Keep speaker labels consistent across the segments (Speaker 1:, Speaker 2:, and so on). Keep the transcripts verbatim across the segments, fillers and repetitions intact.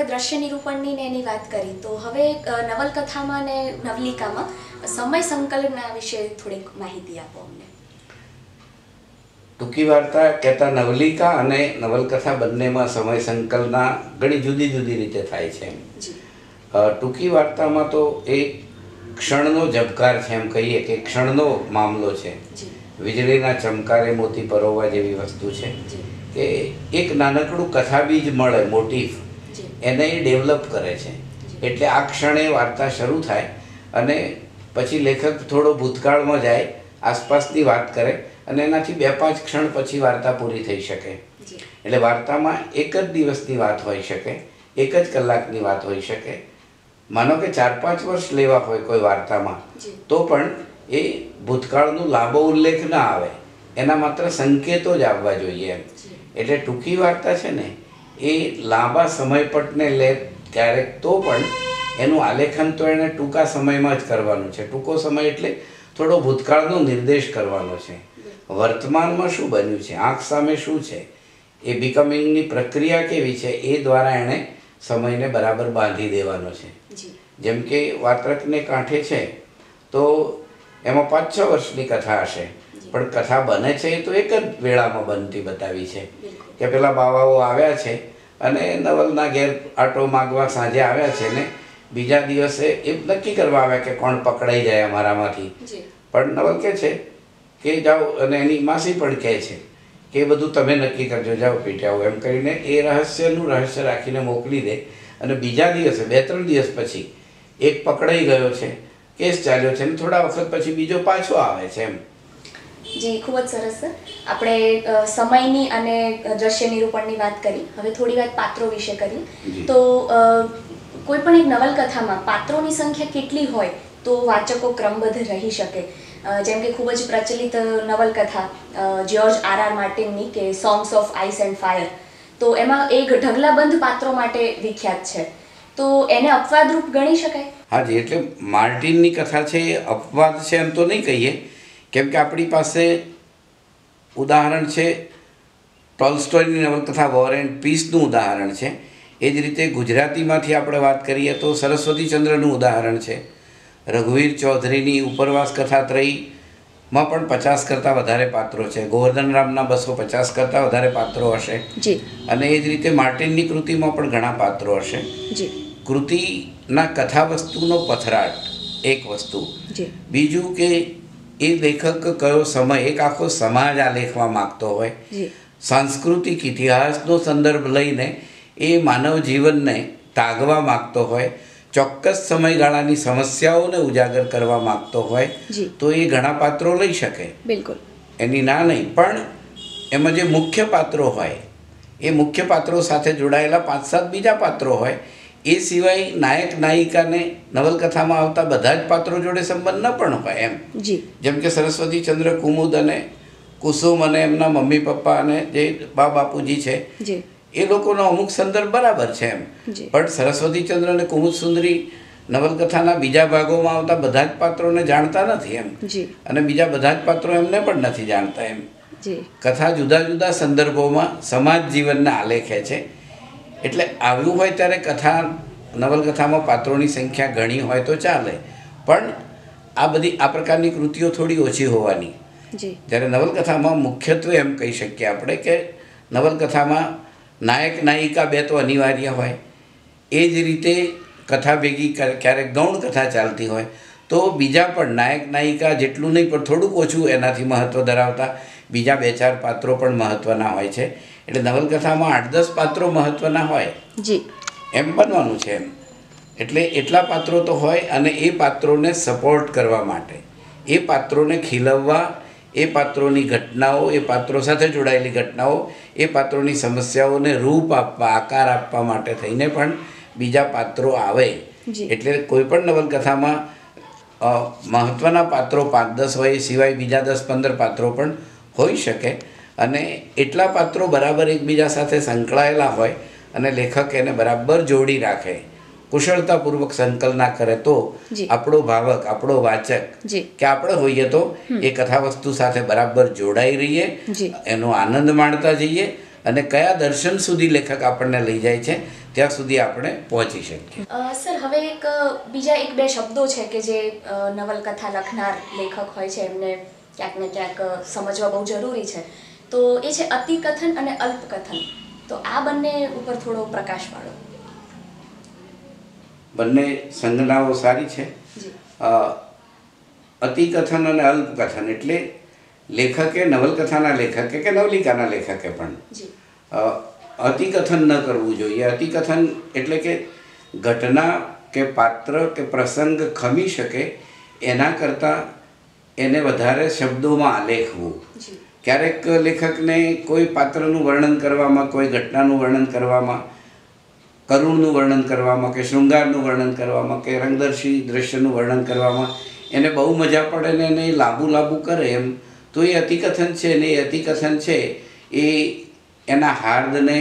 Speaker 1: આપણે દ્રશ્ય નિરૂપણની ને એની વાત કરી, તો હવે નવલકથામાં ને નવલિકામાં સમય સંકલનના વિશે થોડીક માહિતી આપો અમને.
Speaker 2: ટૂંકી વાર્તા કહેતા નવલિકા અને નવલકથા બંનેમાં સમય સંકલના ઘણી જુદી જુદી રીતે થાય છે. ટૂંકી વાર્તામાં તો એ ક્ષણનો ઝબકાર છે, એમ કહીએ કે ક્ષણનો મામલો છે. વીજળીના ચમકારે મોતી પરોવા જેવી વસ્તુ છે કે એક નાનકડું કથા બીજ મળે, મોટીફ, એને એ ડેવલપ કરે છે. એટલે આ ક્ષણે વાર્તા શરૂ થાય અને પછી લેખક થોડો ભૂતકાળમાં જાય, આસપાસની વાત કરે અને એનાથી બે પાંચ ક્ષણ પછી વાર્તા પૂરી થઈ શકે. એટલે વાર્તામાં એક જ દિવસની વાત હોઈ શકે, એક જ કલાકની વાત હોઈ શકે. માનો કે ચાર પાંચ વર્ષ લેવા હોય કોઈ વાર્તામાં, તો પણ એ ભૂતકાળનો લાંબો ઉલ્લેખ ના આવે, એના માત્ર સંકેતો જ આવવા જોઈએ એમ. એટલે ટૂંકી વાર્તા છે ને એ લાંબા સમયપટને લે ક્યારેક, તો પણ એનું આલેખન તો એને ટૂંકા સમયમાં જ કરવાનું છે. ટૂંકો સમય એટલે થોડો ભૂતકાળનો નિર્દેશ કરવાનો છે. વર્તમાનમાં શું બન્યું છે, આંખ સામે શું છે, એ બિકમિંગની પ્રક્રિયા કેવી છે, એ દ્વારા એણે સમયને બરાબર બાંધી દેવાનો છે. જેમ કે વાત્રકને કાંઠે છે તો એમાં પાંચ છ વર્ષની કથા હશે, પણ કથા બને છે એ તો એક જ વેળામાં બનતી બતાવી છે કે પેલા બાવાઓ આવ્યા છે અને નવલના ઘેર આટો માગવા સાંજે આવ્યા છે ને બીજા દિવસે એ નક્કી કરવા આવ્યા કે કોણ પકડાઈ જાય અમારામાંથી. પણ નવલ કહે છે કે જાઓ, અને એની માસી પણ કહે છે કે એ બધું તમે નક્કી કરજો, જાઓ પીટ્યાઓ, એમ કરીને એ રહસ્યનું રહસ્ય રાખીને મોકલી દે. અને બીજા દિવસે બે ત્રણ દિવસ પછી એક પકડાઈ ગયો છે, કેસ ચાલ્યો છે, અને થોડા વખત પછી બીજો પાછો આવે છે એમ.
Speaker 1: જી, ખૂબ જ સરસ સર. આપણે સમયની અને દ્રશ્ય નિરૂપણની વાત કરી, હવે થોડી વાત પાત્રો વિશે કરી. તો કોઈ પણ એક નવલકથામાં પાત્રોની સંખ્યા કેટલી હોય તો વાચકો ક્રમબદ્ધ રહી શકે? જેમ કે ખૂબ જ પ્રચલિત નવલકથા જ્યોર્જ આર આર માર્ટિનની કે songs of ice and fire, તો એમાં એક ઢગલાબંધ પાત્રો માટે વિખ્યાત છે, તો એને અપવાદરૂપ ગણી શકાય?
Speaker 2: હા જી, એટલે માર્ટિનની કથા છે એ અપવાદ છે એમ તો નહીં કહીએ, કેમ કે આપણી પાસે ઉદાહરણ છે ટોલ્સ્ટોયની નવલકથા વોર એન્ડ પીસનું ઉદાહરણ છે. એ જ રીતે ગુજરાતીમાંથી આપણે વાત કરીએ તો સરસ્વતીચંદ્રનું ઉદાહરણ છે. રઘુવીર ચૌધરીની ઉપરવાસ કથા ત્રયીમાં પણ પચાસ કરતાં વધારે પાત્રો છે. ગોવર્ધન રામના બસો પચાસ કરતાં વધારે પાત્રો હશે. અને એ જ રીતે માર્ટિનની કૃતિમાં પણ ઘણા પાત્રો હશે. કૃતિના કથા વસ્તુનો પથરાટ એક વસ્તુ. બીજું કે એ લેખક કયો સમય, એક આખો સમાજ આ લેખવા માગતો હોય, સાંસ્કૃતિક ઇતિહાસનો સંદર્ભ લઈને એ માનવ જીવનને તાગવા માગતો હોય, ચોક્કસ સમયગાળાની સમસ્યાઓને ઉજાગર કરવા માગતો હોય, તો એ ઘણા પાત્રો લઈ શકે.
Speaker 1: બિલકુલ,
Speaker 2: એની ના નહીં. પણ એમાં જે મુખ્ય પાત્રો હોય એ મુખ્ય પાત્રો સાથે જોડાયેલા પાંચ સાત બીજા પાત્રો હોય. એ સિવાય નાયક નાયિકાને નવલકથામાં આવતા બધા જ પાત્રો જોડે સંબંધ ન પણ હોય એમ. જેમ કે સરસ્વતીચંદ્ર, કુમુદ અને કુસુમ અને એમના મમ્મી પપ્પા અને જે બા બાપુજી છે એ લોકોનો અમુક સંદર્ભ બરાબર છે એમ. પણ સરસ્વતીચંદ્ર અને કુમુદ સુંદરી નવલકથાના બીજા ભાગોમાં આવતા બધા જ પાત્રોને જાણતા નથી એમ, અને બીજા બધા જ પાત્રો એમને પણ નથી જાણતા એમ. કથા જુદા જુદા સંદર્ભોમાં સમાજ જીવનને આલેખે છે. એટલે આવ્યું હોય ત્યારે કથા નવલકથામાં પાત્રોની સંખ્યા ઘણી હોય તો ચાલે, પણ આ બધી આ પ્રકારની કૃતિઓ થોડી ઓછી હોવાની. જ્યારે નવલકથામાં મુખ્યત્વે એમ કહી શકીએ આપણે કે નવલકથામાં નાયક નાયિકા બે તો અનિવાર્ય હોય. એ જ રીતે કથા ભેગી ક્યારેક ગૌણ કથા ચાલતી હોય તો બીજા પણ નાયક નાયિકા જેટલું નહીં પણ થોડુંક ઓછું એનાથી મહત્ત્વ ધરાવતા બીજા બે ચાર પાત્રો પણ મહત્ત્વના હોય છે. એટલે નવલકથામાં આઠ દસ પાત્રો મહત્ત્વના હોય એમ બનવાનું છે એમ. એટલે એટલા પાત્રો તો હોય, અને એ પાત્રોને સપોર્ટ કરવા માટે, એ પાત્રોને ખીલવવા, એ પાત્રોની ઘટનાઓ, એ પાત્રો સાથે જોડાયેલી ઘટનાઓ, એ પાત્રોની સમસ્યાઓને રૂપ આપવા, આકાર આપવા માટે થઈને પણ બીજા પાત્રો આવે. એટલે કોઈ પણ નવલકથામાં મહત્ત્વના પાત્રો પાંચ દસ હોય, એ સિવાય બીજા દસ પંદર પાત્રો પણ હોઈ શકે. અને એટલા પાત્રો બરાબર એકબીજા સાથે સંકળાયેલા હોય અને લેખક એને બરાબર જોડી રાખે, કુશળતાપૂર્વક સંકલના કરે, તો આપણો ભાવક, આપણો વાચક કે આપણે હોઈએ તો એ કથા વસ્તુ સાથે બરાબર જોડાઈ રહીએ, એનો આનંદ માણતા જઈએ, અને કયા દર્શન સુધી લેખક આપણને લઈ જાય છે ત્યાં સુધી આપણે પહોંચી શકીએ.
Speaker 1: સર, હવે એક બીજા એક બે શબ્દો છે કે જે અ, નવલકથા લખનાર લેખક હોય છે એમને ક્યાંક ને ક્યાંક સમજવા બહુ જરૂરી છે. તો એ છે અતિકથન અને અલ્પકથન. તો આ બંને ઉપર થોડો પ્રકાશ પાડો.
Speaker 2: બંને સંજ્ઞાઓ સારી છે.
Speaker 1: જી.
Speaker 2: અ, અતિકથન અને અલ્પકથન એટલે લેખકે, નવલકથાના લેખકે કે નવલિકાના લેખકે પણ
Speaker 1: જી.
Speaker 2: અ, અતિકથન ન કરવું જોઈએ. અતિકથન એટલે કે ઘટના કે પાત્ર કે પ્રસંગ ખમી શકે એના કરતાં એને વધારે શબ્દોમાં આલેખવું.
Speaker 1: જી.
Speaker 2: ક્યારેક લેખકને કોઈ પાત્રનું વર્ણન કરવામાં, કોઈ ઘટનાનું વર્ણન કરવામાં, કરુણનું વર્ણન કરવામાં કે શૃંગારનું વર્ણન કરવામાં કે રંગદર્શી દ્રશ્યનું વર્ણન કરવામાં એને બહુ મજા પડે ને એને લાંબુ લાંબુ કરે એમ, તો એ અતિકથન છે ને એ અતિકથન છે એ એના હાર્દને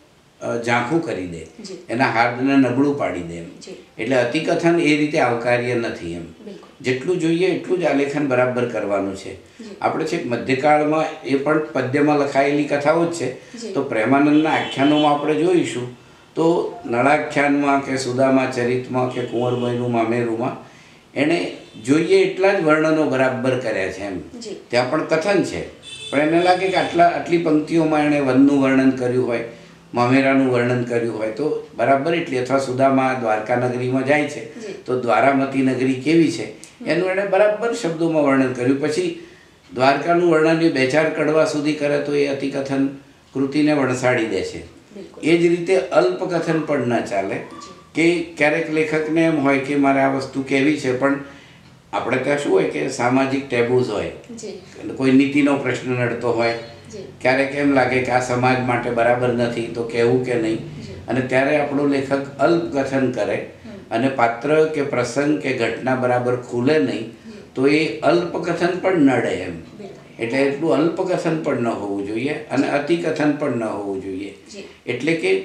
Speaker 2: ઝાંખું કરી દે,
Speaker 1: જી.
Speaker 2: એના હાર્દને નબળું પાડી દે એમ.
Speaker 1: જી.
Speaker 2: એટલે અતિકથન એ રીતે આવકાર્ય નથી એમ.
Speaker 1: બિલકુલ.
Speaker 2: જેટલું જોઈએ એટલું જ આલેખન બરાબર કરવાનું છે.
Speaker 1: જી.
Speaker 2: આપણે છેક મધ્યકાળમાં એ પણ પદ્યમાં લખાયેલી કથાઓ જ છે.
Speaker 1: જી.
Speaker 2: તો પ્રેમાનંદના આખ્યાનોમાં આપણે જોઈશું તો નળાખ્યાનમાં કે સુદામા ચરિતમાં કે કુંવરબાઈનું મામેરુંમાં એણે જોઈએ એટલા જ વર્ણનો બરાબર કર્યા છે એમ.
Speaker 1: જી.
Speaker 2: ત્યાં પણ કથન છે, પણ એને લાગે કે આટલા આટલી પંક્તિઓમાં એણે વનનું વર્ણન કર્યું હોય, મામેરાનું વર્ણન કર્યું હોય તો બરાબર એટલી, અથવા સુદામા દ્વારકા નગરીમાં જાય છે
Speaker 1: જી.
Speaker 2: તો દ્વારામતી નગરી કેવી છે એનું એણે બરાબર શબ્દોમાં વર્ણન કર્યું. પછી દ્વારકાનું વર્ણન એ બે ચાર કડવા સુધી કરે તો એ અતિકથન કૃતિને વણસાડી દે છે.
Speaker 1: બિલકુલ.
Speaker 2: એ જ રીતે અલ્પકથન પણ ન ચાલે કે ક્યારેક લેખકને એમ હોય કે મારે આ વસ્તુ કેવી છે, પણ આપણે ત્યાં શું હોય કે સામાજિક ટેબુઝ હોય,
Speaker 1: જી.
Speaker 2: કોઈ નીતિનો પ્રશ્ન નડતો હોય,
Speaker 1: જી.
Speaker 2: ક્યારેક એમ લાગે કે આ સમાજ માટે બરાબર નથી તો કહેવું કે નહીં,
Speaker 1: જી.
Speaker 2: અને ત્યારે આપણો લેખક અલ્પકથન કરે અને પાત્ર કે પ્રસંગ કે ઘટના બરાબર ખુલે નહીં તો એ અલ્પકથન પણ નડે એમ.
Speaker 1: બિલકુલ.
Speaker 2: એટલે એટલું અલ્પકથન પણ ન હોવું જોઈએ અને અતિકથન પણ ન હોવું જોઈએ.
Speaker 1: જી.
Speaker 2: એટલે કે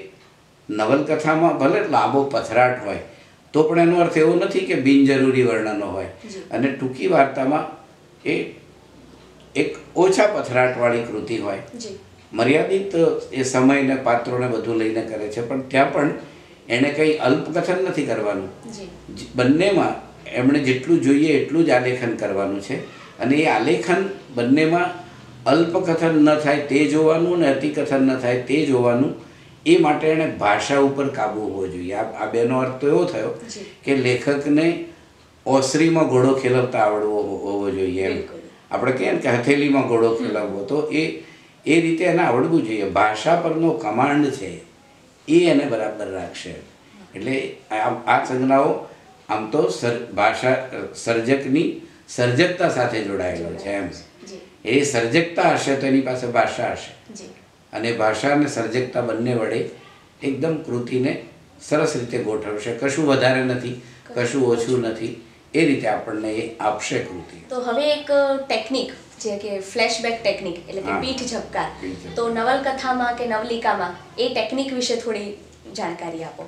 Speaker 2: નવલકથામાં ભલે લાંબો પથરાટ હોય તો પણ એનો અર્થ એવો નથી કે બિનજરૂરી વર્ણનો હોય,
Speaker 1: જી.
Speaker 2: અને ટૂંકી વાર્તામાં એ એક ઓછા પથરાટવાળી કૃતિ હોય,
Speaker 1: જી.
Speaker 2: મર્યાદિત એ સમયને પાત્રોને બધું લઈને કરે છે, પણ ત્યાં પણ એણે કંઈ અલ્પકથન નથી કરવાનું.
Speaker 1: જી.
Speaker 2: જ- બંનેમાં એમણે જેટલું જોઈએ એટલું જ આલેખન કરવાનું છે, અને એ આલેખન બંનેમાં અલ્પકથન ન થાય તે જોવાનું અને અતિકથન ન થાય તે જોવાનું. એ માટે એણે ભાષા ઉપર કાબુ હોવો જોઈએ. આ આ બેનો અર્થ તો એવો થયો
Speaker 1: જી.
Speaker 2: કે લેખકને ઓસરીમાં ઘોડો ખેલવતા આવડવો હો- હોવો જોઈએ એમ.
Speaker 1: બિલકુલ.
Speaker 2: આપણે કહીએ ને કે હથેલીમાં ઘોડો ખેલવવો, તો એ એ રીતે એને આવડવું જોઈએ. ભાષા પરનો કમાન્ડ છે એ એને બરાબર રાખશે. એટલે આ આ સંજ્ઞાઓ આમ તો સર ભાષા સર્જકની સર્જકતા સાથે જોડાયેલો છે એમ.
Speaker 1: જી.
Speaker 2: એ સર્જકતા હશે તો એની પાસે ભાષા હશે,
Speaker 1: જી.
Speaker 2: અને ભાષા અને સર્જકતા બંને વડે એકદમ કૃતિને સરસ રીતે ગોઠવશે. કશું વધારે નથી, કશું ઓછું નથી, એ રીતે આપણને એ આપશે કૃતિ.
Speaker 1: તો હવે એક ટેકનિક જે કે ફ્લેશબેક ટેકનિક એટલે કે
Speaker 2: હા.
Speaker 1: પીઠ ઝબકાર,
Speaker 2: પીઠ ઝબકાર.
Speaker 1: તો નવલકથામાં કે નવલિકામાં એ ટેકનિક વિશે થોડી જાણકારી આપો.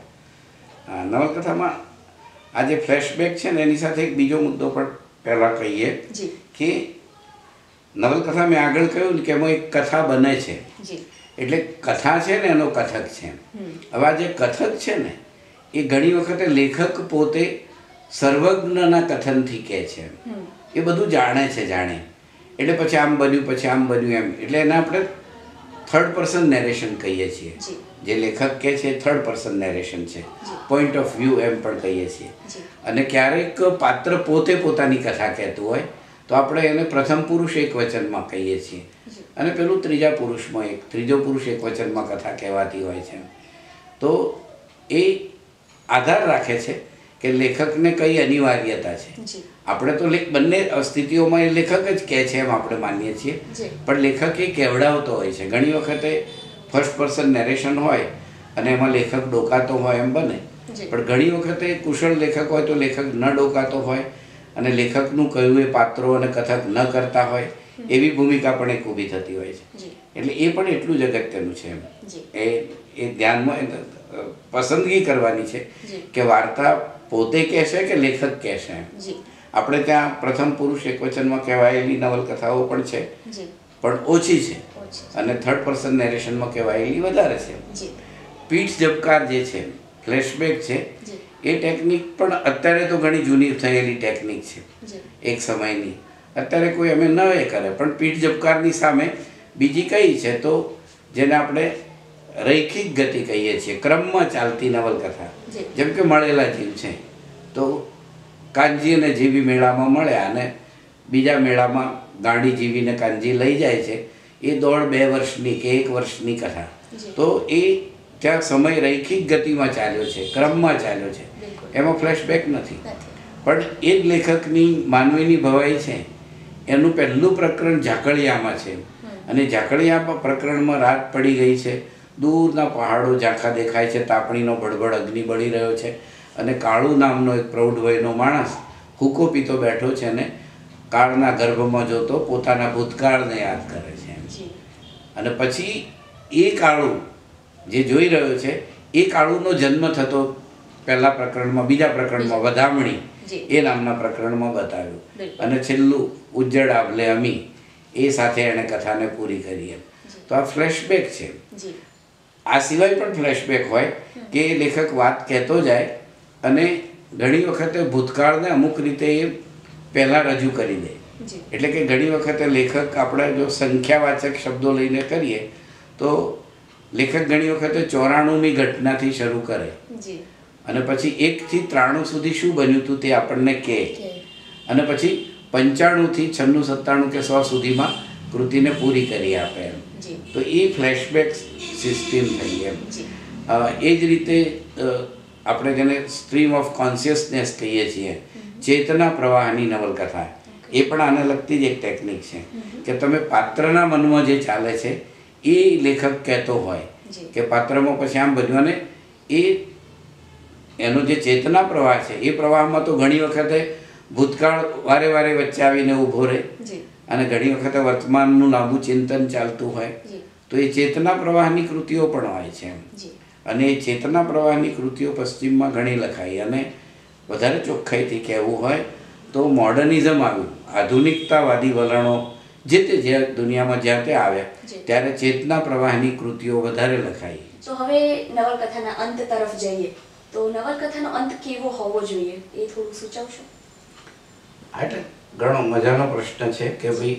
Speaker 2: આ નવલકથામાં આ જે ફ્લેશબેક છે ને એની સાથે એક બીજો મુદ્દો પણ પહેલાં કહીએ
Speaker 1: જી.
Speaker 2: કે નવલકથા મેં આગળ કહ્યું ને કે એમાં એક કથા બને છે,
Speaker 1: જી.
Speaker 2: એટલે કથા છે ને એનો કથક છે.
Speaker 1: હમ.
Speaker 2: હવે આ જે કથક છે ને એ ઘણી વખતે લેખક પોતે સર્વજ્ઞના કથનથી કહે છે,
Speaker 1: હમ.
Speaker 2: એ બધું જાણે છે જાણે, એટલે પછી આમ બન્યું પછી આમ બન્યું એમ, એટલે એને આપણે થર્ડ પર્સન નેરેશન કહીએ છીએ.
Speaker 1: જી.
Speaker 2: જે લેખક કહે છે થર્ડ પર્સન નેરેશન છે,
Speaker 1: જી.
Speaker 2: પોઈન્ટ ઓફ વ્યૂ એમ પણ કહીએ છીએ.
Speaker 1: જી.
Speaker 2: અને ક્યારેક પાત્ર પોતે પોતાની કથા કહેતું હોય તો આપણે એને પ્રથમ પુરુષ એક વચનમાં કહીએ છીએ,
Speaker 1: જી.
Speaker 2: અને પેલું ત્રીજા પુરુષમાં એક ત્રીજો પુરુષ એક વચનમાં કથા કહેવાતી હોય છે. તો એ આધાર રાખે છે કે લેખકને કઈ અનિવાર્યતા છે.
Speaker 1: જી.
Speaker 2: આપણે તો લેખ બંને સ્થિતિઓમાં એ લેખક જ કહે છે એમ આપણે માનીએ છીએ,
Speaker 1: જી.
Speaker 2: પણ લેખક એ કહેવડાવતો હોય છે. ઘણી વખતે ફર્સ્ટ પર્સન નેરેશન હોય અને એમાં લેખક ડોકાતો હોય એમ બને,
Speaker 1: જી.
Speaker 2: પણ ઘણી વખતે કુશળ લેખક હોય તો લેખક ન ડોકાતો હોય અને લેખકનું કહ્યું એ પાત્રો અને કથક ન કરતા હોય એવી ભૂમિકા પણ એક ઊભી થતી હોય છે.
Speaker 1: જી.
Speaker 2: એટલે એ પણ એટલું જ અગત્યનું છે એમ.
Speaker 1: જી.
Speaker 2: એ એ ધ્યાનમાં એ પસંદગી કરવાની છે
Speaker 1: જી.
Speaker 2: કે વાર્તા પોતે કહેશે કે લેખક કહેશે એમ.
Speaker 1: જી.
Speaker 2: આપણે ત્યાં પ્રથમ પુરુષ એકવચનમાં કહેવાયેલી નવલકથાઓ પણ છે,
Speaker 1: જી.
Speaker 2: પણ ઓછી છે,
Speaker 1: ઓછી.
Speaker 2: અને થર્ડ પર્સન નેરેશનમાં કહેવાયેલી વધારે છે.
Speaker 1: જી.
Speaker 2: પીઠ ઝબકાર જે છે, ફ્લેશબેક છે,
Speaker 1: જી
Speaker 2: એ ટેકનિક પણ અત્યારે તો ઘણી જૂની થયેલી ટેકનિક છે,
Speaker 1: જી
Speaker 2: એક સમયની. અત્યારે કોઈ અમે ન એ કરે, પણ પીઠ ઝબકારની સામે બીજી કઈ છે તો જેને આપણે રૈખિક ગતિ કહીએ છીએ, ક્રમમાં ચાલતી નવલકથા.
Speaker 1: જી
Speaker 2: જેમ કે મળેલા જીવ છે, તો કાનજી અને જીવી મેળામાં મળ્યા અને બીજા મેળામાં ગાંડી જીવીને કાનજી લઈ જાય છે. એ દોઢ બે વર્ષની કે એક વર્ષની કથા.
Speaker 1: જી
Speaker 2: તો એ ત્યાં સમય રૈખિક ગતિમાં ચાલ્યો છે, ક્રમમાં ચાલ્યો છે,
Speaker 1: બિલકુલ
Speaker 2: એમાં ફ્લેશબેક નથી.
Speaker 1: નથી.
Speaker 2: પણ એ જ લેખકની માનવીની ભવાઈ છે, એનું પહેલું પ્રકરણ ઝાકળિયામાં છે. અને ઝાકળિયા પ્રકરણમાં રાત પડી ગઈ છે, દૂરના પહાડો ઝાંખા દેખાય છે, તાપણીનો ભડભડ અગ્નિ બળી રહ્યો છે, અને કાળુ નામનો એક પ્રૌઢ વયનો માણસ હુકો પીતો બેઠો છે અને કાળના ગર્ભમાં જોતો પોતાના ભૂતકાળને યાદ કરે છે.
Speaker 1: જી
Speaker 2: અને પછી એ કાળુ જે જોઈ રહ્યો છે એ કાળુનો જન્મ થતો પહેલા પ્રકરણમાં, બીજા પ્રકરણમાં વધામણી
Speaker 1: જી
Speaker 2: એ નામના પ્રકરણમાં બતાવ્યું.
Speaker 1: બિલકુલ.
Speaker 2: અને છેલ્લું ઉજ્જડ આભલે અમી એ સાથે એણે કથાને પૂરી કરી. એમ તો આ ફ્લેશબેક છે.
Speaker 1: જી
Speaker 2: આ સિવાય પણ ફ્લેશબેક હોય કે લેખક વાત કહેતો જાય અને ઘણી વખતે ભૂતકાળને અમુક રીતે એ પહેલાં રજૂ કરી દે.
Speaker 1: જી
Speaker 2: એટલે કે ઘણી વખતે લેખક આપણે જો સંખ્યાવાચક શબ્દો લઈને કરીએ તો લેખક ઘણી વખતે ચોરાણુંની ઘટનાથી શરૂ કરે
Speaker 1: જી
Speaker 2: અને પછી એકથી ત્રાણું સુધી શું બન્યું હતું તે આપણને કહે,
Speaker 1: કે
Speaker 2: અને પછી પંચાણુંથી છન્નું સત્તાણું કે સો સુધીમાં કૃતિને પૂરી કરી આપે. એમ
Speaker 1: જી
Speaker 2: તો એ ફ્લેશબેક સિસ્ટમ થઈ. એમ
Speaker 1: જી
Speaker 2: અ, એ જ રીતે અ, આપણે જેને સ્ટ્રીમ ઓફ કોન્શિયસનેસ કહીએ છીએ, ચેતના પ્રવાહની નવલકથા, એ પણ આને લગતી જ એક ટેકનિક છે કે તમે પાત્રના મનમાં જે ચાલે છે એ લેખક કહેતો હોય
Speaker 1: જી
Speaker 2: કે પાત્રમાં પછી આમ બન્યું, અને એ એનો જે ચેતના પ્રવાહ છે એ પ્રવાહમાં તો ઘણી વખતે ભૂતકાળ વારે વારે વચ્ચે આવીને ઊભો રહે
Speaker 1: જી
Speaker 2: અને ઘણી વખતે વર્તમાનનું લાંબુ ચિંતન ચાલતું હોય.
Speaker 1: જી
Speaker 2: તો એ ચેતના પ્રવાહની કૃતિઓ પણ હોય છે. એમ
Speaker 1: જી
Speaker 2: અને એ ચેતના પ્રવાહની કૃતિઓ પશ્ચિમમાં ઘણી લખાઈ. અને વધારે ચોખ્ખાઈથી કહેવું હોય તો મોડર્નિઝમ આવ્યું, આધુનિકતાવાદી વલણો જે તે જે દુનિયામાં જ્યાં તે આવ્યા
Speaker 1: જી.
Speaker 2: ત્યારે ચેતના પ્રવાહની કૃતિઓ વધારે લખાઈ.
Speaker 1: તો હવે નવલકથાના અંત તરફ જઈએ તો નવલકથાનો અંત કેવો હોવો જોઈએ એ થોડું સૂચવશો?
Speaker 2: આ એટલે ઘણો મજાનો પ્રશ્ન છે કે ભાઈ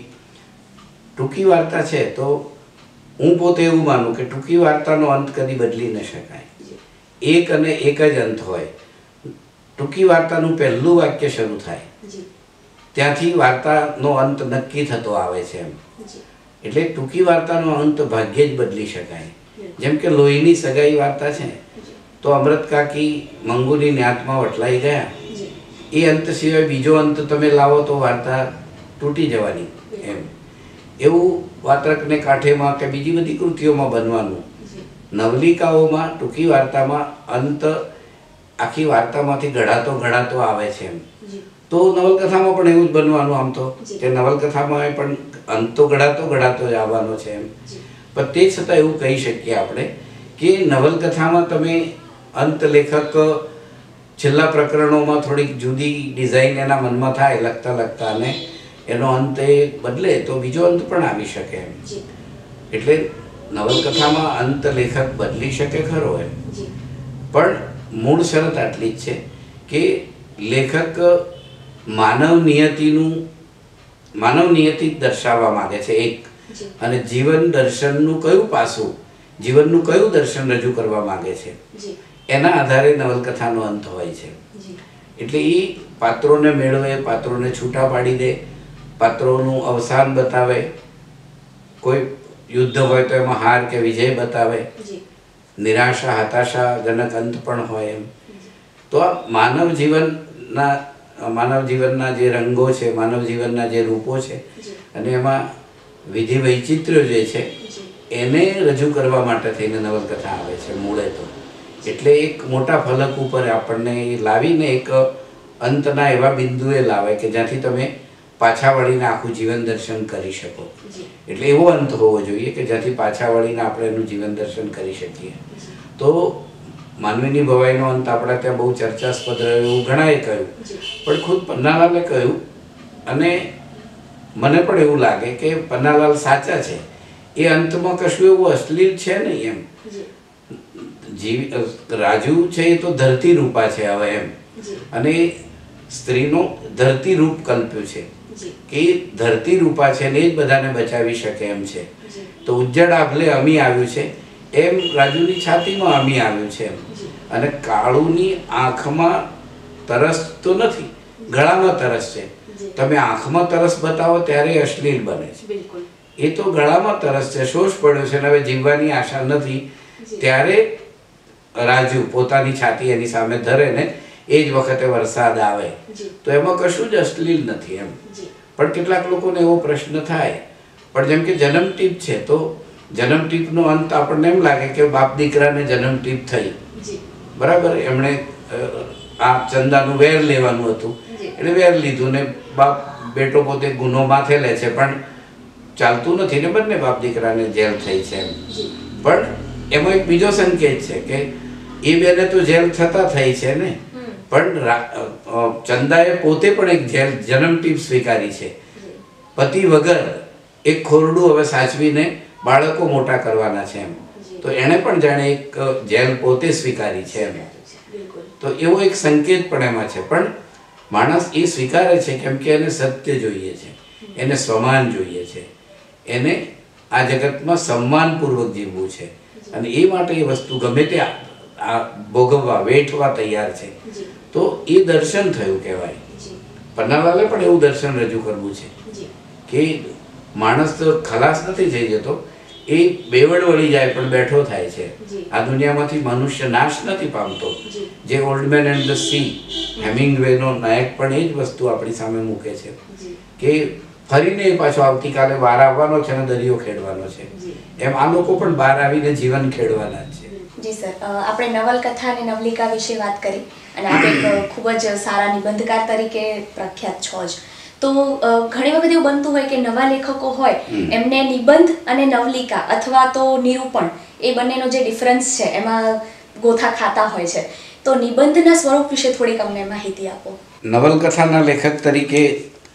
Speaker 2: ટૂંકી વાર્તા છે તો હું પોતે એવું માનું કે ટૂંકી વાર્તાનો અંત કદી બદલી ન શકાય.
Speaker 1: જી
Speaker 2: એક અને એક જ અંત હોય. ટૂંકી વાર્તાનું પહેલું વાક્ય શરૂ થાય
Speaker 1: જી
Speaker 2: ત્યાંથી વાર્તાનો અંત નક્કી થતો આવે છે. એમ
Speaker 1: જી
Speaker 2: એટલે ટૂંકી વાર્તાનો અંત ભાગ્યે જ બદલી શકાય.
Speaker 1: બિલકુલ.
Speaker 2: જેમ કે લોહીની સગાઈ વાર્તા છે
Speaker 1: જી
Speaker 2: તો અમૃત કાકી મંગુની ન્યાતમાં વટલાઈ ગયા,
Speaker 1: જી
Speaker 2: એ અંત સિવાય બીજો અંત તમે લાવો તો વાર્તા તૂટી જવાની. એમ એવું વાત્રકને કાંઠેમાં કે બીજી બધી કૃતિઓમાં બનવાનું.
Speaker 1: જી
Speaker 2: નવલિકાઓમાં ટૂંકી વાર્તામાં અંત આખી વાર્તામાંથી ઘડાતો ઘડાતો આવે છે. એમ
Speaker 1: જી
Speaker 2: તો નવલકથામાં પણ એવું જ બનવાનું. આમ તો
Speaker 1: જી.
Speaker 2: તે નવલકથામાં પણ અંત તો ઘડાતો ઘડાતો જ આવવાનો છે. એમ
Speaker 1: જી
Speaker 2: પણ તે છતાં એવું કહી શકીએ આપણે કે નવલકથામાં તમે અંત લેખક છેલ્લા પ્રકરણોમાં થોડીક જુદી ડિઝાઇન એના મનમાં થાય લખતા લખતા અને એનો અંત એ બદલે તો બીજો અંત પણ આવી શકે. એમ
Speaker 1: જી
Speaker 2: એટલે નવલકથામાં અંત લેખક બદલી શકે ખરો. એમ
Speaker 1: જી
Speaker 2: પણ મૂળ શરત આટલી જ છે કે લેખક માનવ નિયતિનું માનવ નિયતિ જ દર્શાવવા માગે છે એક,
Speaker 1: જી
Speaker 2: અને જીવન દર્શનનું કયું પાસું, જીવનનું કયું દર્શન રજૂ કરવા માગે છે
Speaker 1: જી
Speaker 2: એના આધારે નવલકથાનો અંત હોય છે.
Speaker 1: જી
Speaker 2: એટલે એ પાત્રોને મેળવે, પાત્રોને છૂટા પાડી દે, પાત્રોનું અવસાન બતાવે, કોઈ યુદ્ધ હોય તો એમાં હાર કે વિજય બતાવે,
Speaker 1: જી
Speaker 2: નિરાશા હતાશાજનક અંત પણ હોય. એમ તો આ માનવ જીવનના માનવ જીવનના જે રંગો છે, માનવ જીવનના જે રૂપો છે,
Speaker 1: જી
Speaker 2: અને એમાં વિધિ વૈચિત્ર્યો જે છે
Speaker 1: જી
Speaker 2: એને રજૂ કરવા માટે થઈને નવલકથા આવે છે મૂળે તો. એટલે એક મોટા ફલક ઉપર આપણને એ લાવીને એક અંતના એવા બિંદુએ લાવે કે જ્યાંથી તમે પાછા વળીને આખું જીવન દર્શન કરી શકો.
Speaker 1: જી
Speaker 2: એટલે એવો અંત હોવો જોઈએ કે જ્યાંથી પાછા વળીને આપણે એનું જીવન દર્શન કરી શકીએ. તો માનવીની ભવાઈનો અંત આપણા ત્યાં બહુ ચર્ચાસ્પદ રહ્યો એવું ઘણાએ કહ્યું,
Speaker 1: જી
Speaker 2: પણ ખુદ પન્નાલાલે કહ્યું અને મને પણ એવું લાગે કે પન્નાલાલ સાચા છે. એ અંતમાં કશું એવું અશ્લીલ છે નહીં. એમ
Speaker 1: જી
Speaker 2: જીવ રાજુ છે એ તો ધરતી રૂપા છે હવે એમ, અને સ્ત્રીનો ધરતી રૂપ કલ્પ્યું છે કે એ ધરતી રૂપા છે ને એ જ બધાને બચાવી શકે એમ છે. તો ઉજ્જડ આભલે અમી આવ્યું છે એમ રાજુની છાતીમાં અમી આવ્યું છે એમ. અને કાળુની આંખમાં તરસ તો નથી, ગળામાં તરસ છે. તમે આંખમાં તરસ બતાવો ત્યારે અશ્લીલ બને છે, એ તો ગળામાં તરસ છે, શોષ પડ્યો છે ને હવે જીવવાની આશા નથી, ત્યારે રાજુ પોતાની છાતી એની સામે ધરે ને એ જ વખતે વરસાદ આવે, તો એમાં કશું જ અશ્લીલ નથી એમ. પણ કેટલાક લોકોને એવો પ્રશ્ન થાય, પણ જેમ કે જન્મટીપ છે તો જન્મટીપનો અંત આપણને એમ લાગે કે બાપ દીકરાને જન્મટીપ થઈ, બરાબર, એમણે આ ચંદાનું વેર લેવાનું હતું એટલે વેર લીધું ને બાપ બેટો પોતે ગુનો માથે લે છે, પણ ચાલતું નથી ને બંને બાપ દીકરાને જેલ થઈ છે એમ. પણ એમાં એક બીજો સંકેત છે કે એ બેને તો જેલ થતા થઈ છે ને, પણ ચંદાએ પોતે પણ એક જેલ જન્મટીપ સ્વીકારી છે. પતિ વગર એક ખોરડું હવે સાચવીને બાળકો મોટા કરવાના છે એમ, તો એણે પણ જાણે એક જેલ પોતે સ્વીકારી છે એમ. તો એવો એક સંકેત પણ એમાં છે. પણ માણસ એ સ્વીકારે છે કેમ કે એને સત્ય જોઈએ છે, એને સ્વમાન જોઈએ છે, એને આ જગતમાં સન્માનપૂર્વક જીવવું છે, અને એ માટે એ વસ્તુ ગમે તે આ ભોગવવા વેઠવા તૈયાર છે. તો એ દર્શન થયું કહેવાય. પન્નાલાલે પણ એવું દર્શન રજૂ કરવું છે કે માણસ તો ખલાસ નથી થઈ જતો, એ બેવડ વળી જાય પણ બેઠો થાય છે. આ દુનિયામાંથી મનુષ્ય નાશ નથી પામતો. જે old man and the sea હેમિંગવેનો નાયક પણ એ જ વસ્તુ આપણી સામે મૂકે છે કે ફરીને એ પાછો આવતીકાલે બહાર આવવાનો છે અને દરિયો ખેડવાનો છે, એમ આ લોકો પણ બહાર આવીને જીવન ખેડવાના છે.
Speaker 1: જી સર, આપણે નવલકથા અને નવલિકા વિશે વાત કરી અને આપ એક ખૂબ જ સારા નિબંધકાર તરીકે પ્રખ્યાત છો જ. તો ઘણી વખત એવું બનતું હોય કે નવા લેખકો હોય એમને નિબંધ અને નવલિકા અથવા તો નિરૂપણ એ બંનેનો જે ડિફરન્સ છે એમાં ગોથા ખાતા હોય છે. તો નિબંધના સ્વરૂપ વિશે થોડીક અમને માહિતી આપો.
Speaker 2: નવલકથાના લેખક તરીકે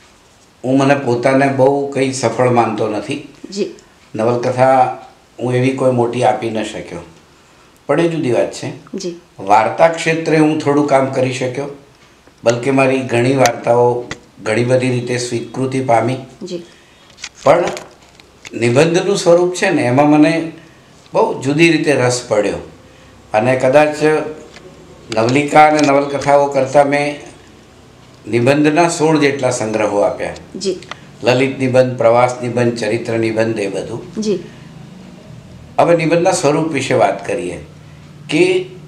Speaker 2: હું મને પોતાને બહુ કંઈ સફળ માનતો નથી.
Speaker 1: જી.
Speaker 2: નવલકથા હું એવી કોઈ મોટી આપી ન શક્યો, પણ એ જુદી વાત છે.
Speaker 1: જી.
Speaker 2: વાર્તા ક્ષેત્રે હું થોડું કામ કરી શક્યો, બલકે મારી ઘણી વાર્તાઓ ઘણી બધી રીતે સ્વીકૃતિ પામી.
Speaker 1: જી.
Speaker 2: પણ નિબંધનું સ્વરૂપ છે ને એમાં મને બહુ જુદી રીતે રસ પડ્યો, અને કદાચ નવલિકા અને નવલકથાઓ કરતાં મેં નિબંધના સોળ જેટલા સંગ્રહો આપ્યા.
Speaker 1: જી.
Speaker 2: લલિત નિબંધ, પ્રવાસ નિબંધ, ચરિત્ર નિબંધ, એ બધું.
Speaker 1: જી.
Speaker 2: હવે નિબંધના સ્વરૂપ વિશે વાત કરીએ કે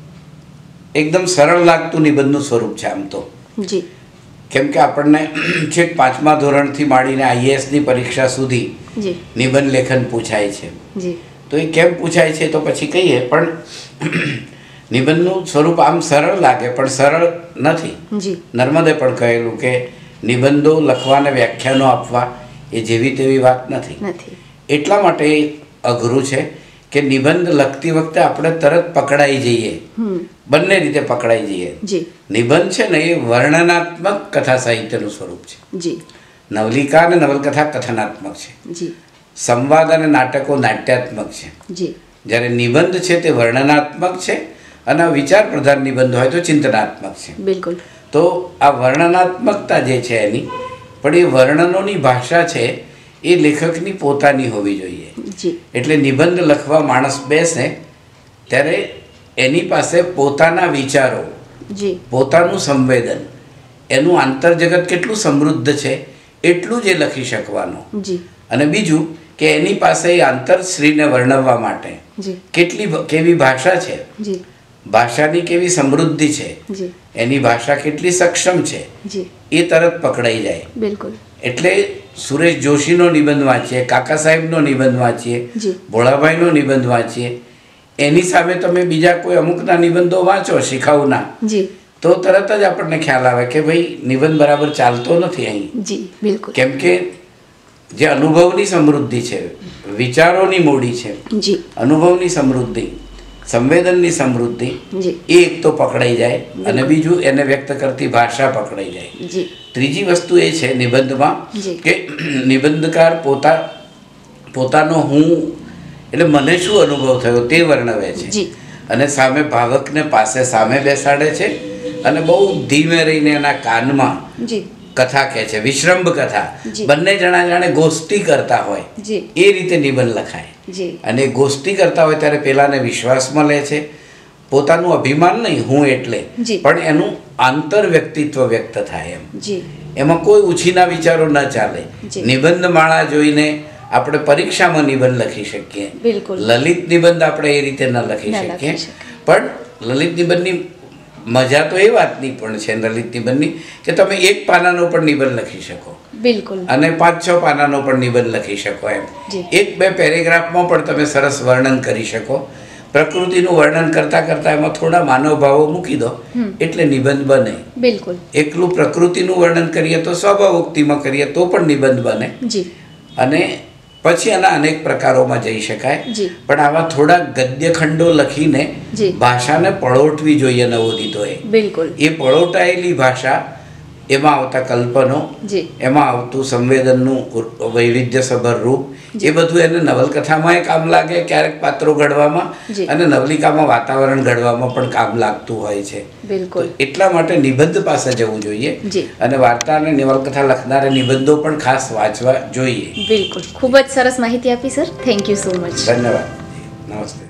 Speaker 2: એકદમ સરળ લાગતું નિબંધનું સ્વરૂપ છે આમ તો.
Speaker 1: જી.
Speaker 2: કેમ કે આપણને છેક પાંચમા ધોરણથી માંડીને આઈએએસની પરીક્ષા સુધી નિબંધ લેખન પૂછાય છે. તો એ કેમ પૂછાય છે તો પછી કહીએ, પણ નિબંધનું સ્વરૂપ આમ સરળ લાગે પણ સરળ નથી. નર્મદે પણ કહેલું કે નિબંધો લખવાને વ્યાખ્યાનો આપવા એ જેવી તેવી વાત નથી. એટલા માટે અઘરું છે કે નિબંધ લખતી વખતે આપણે તરત પકડાઈ જઈએ, બંને રીતે પકડાઈ જઈએ. નિબંધ છે ને એ વર્ણનાત્મક કથા સાહિત્યનું સ્વરૂપ છે. નવલિકા અને નવલકથા કથનાત્મક છે. સંવાદ અને નાટકો નાટ્યાત્મક છે. જ્યારે નિબંધ છે તે વર્ણનાત્મક છે, અને વિચાર પ્રધાન નિબંધ હોય તો ચિંતનાત્મક છે.
Speaker 1: બિલકુલ.
Speaker 2: તો આ વર્ણનાત્મકતા જે છે એની, પણ એ વર્ણનોની ભાષા છે એ લેખકની પોતાની હોવી જોઈએ. એટલે નિબંધ લખવા માણસ બેસે ત્યારે એની પાસે પોતાના વિચારો, પોતાનું સંવેદન, એનું આંતરજગત કેટલું સમૃદ્ધ છે એટલું જ એ લખી શકવાનું. અને બીજું કે એની પાસે એ આંતરશ્રીને વર્ણવવા માટે કેટલી કેવી ભાષા છે, ભાષાની કેવી સમૃદ્ધિ છે, એની ભાષા કેટલી સક્ષમ છે, એ તરત પકડાઈ જાય.
Speaker 1: બિલકુલ.
Speaker 2: એટલે સુરેશ જોશીનો નિબંધ વાંચીએ, કાકા સાહેબનો નિબંધ વાંચીએ, ભોળાભાઈનો નિબંધ વાંચીએ, એની સામે તમે બીજા કોઈ અમુકના નિબંધો વાંચો શિખાઉના, તો તરત જ આપણને ખ્યાલ આવે કે ભાઈ નિબંધ બરાબર ચાલતો નથી અહીં. કેમ કે જે અનુભવની સમૃદ્ધિ છે, વિચારોની મૂડી છે, અનુભવની સમૃદ્ધિ, સંવેદનની સમૃદ્ધિ, એ એક તો પકડાઈ જાય, અને બીજું એને વ્યક્ત કરતી ભાષા પકડાઈ જાય. ત્રીજી વસ્તુ એ છે નિબંધમાં કે નિબંધકાર પોતા પોતાનો હું એટલે મને શું અનુભવ થયો તે વર્ણવે છે. અને સામે ભાવકને પાસે સામે બેસાડે છે અને બહુ ધીમે રહીને એના કાનમાં
Speaker 1: જી
Speaker 2: કથા કહે છે, વિશ્રંભ કથા.
Speaker 1: જી.
Speaker 2: બંને જણા જાણે ગોષ્ઠી કરતા હોય
Speaker 1: જી
Speaker 2: એ રીતે નિબંધ લખાય.
Speaker 1: જી
Speaker 2: અને ગોષ્ઠી કરતા હોય ત્યારે પેલાને વિશ્વાસ મળે છે, પોતાનું અભિમાન નહીં હું એટલે,
Speaker 1: જી.
Speaker 2: પણ એનું આંતર વ્યક્તિત્વ વ્યક્ત થાય એમ.
Speaker 1: જી
Speaker 2: એમાં કોઈ ઉછીના વિચારો ન ચાલે.
Speaker 1: જી.
Speaker 2: નિબંધ માળા જોઈને આપણે પરીક્ષામાં નિબંધ લખી શકીએ,
Speaker 1: બિલકુલ.
Speaker 2: લલિત નિબંધ આપણે એ રીતે ન લખી
Speaker 1: ન
Speaker 2: શકીએ.
Speaker 1: લખી શકાય.
Speaker 2: પણ લલિત નિબંધની મજા તો એ વાતની પણ છે લલિત નિબંધની કે તમે એક પાનાનો પણ નિબંધ લખી શકો
Speaker 1: બિલકુલ.
Speaker 2: અને પાંચ છ પાનાનો પણ નિબંધ લખી શકો એમ.
Speaker 1: જી.
Speaker 2: એક બે પેરેગ્રાફમાં પણ તમે સરસ વર્ણન કરી શકો. પ્રકૃતિનું વર્ણન કરતાં કરતાં એમાં થોડા માનવ ભાવો મૂકી દો એટલે નિબંધ બને.
Speaker 1: બિલકુલ.
Speaker 2: એકલું પ્રકૃતિનું વર્ણન કરીએ તો સ્વભાવોક્તિમાં કરીએ તો પણ નિબંધ બને.
Speaker 1: જી
Speaker 2: અને પછી આના અનેક પ્રકારોમાં જઈ શકાય.
Speaker 1: જી.
Speaker 2: પણ આવા થોડા ગદ્ય ખંડો લખીને
Speaker 1: જી.
Speaker 2: ભાષાને પળોટવી જોઈએ નવોદિતોએ.
Speaker 1: બિલકુલ.
Speaker 2: એ પળોટાયેલી ભાષા, એમાં આવતા કલ્પનો,
Speaker 1: જી
Speaker 2: એમાં આવતું સંવેદનનું વૈવિધ્યસભર રૂપ, એ બધું એને નવલકથામાં કામ લાગે, ક્યારેક પાત્રો ઘડવામાં,
Speaker 1: જી.
Speaker 2: અને નવલિકામાં વાતાવરણ ઘડવામાં પણ કામ લાગતું હોય છે.
Speaker 1: બિલકુલ.
Speaker 2: તો એટલા માટે નિબંધ પાસે જવું જોઈએ.
Speaker 1: જી.
Speaker 2: અને વાર્તા અને નવલકથા લખનારા નિબંધો પણ ખાસ વાંચવા જોઈએ.
Speaker 1: બિલકુલ. ખૂબ જ સરસ માહિતી આપી sir. Thank you so much.
Speaker 2: ધન્યવાદ. નમસ્તે.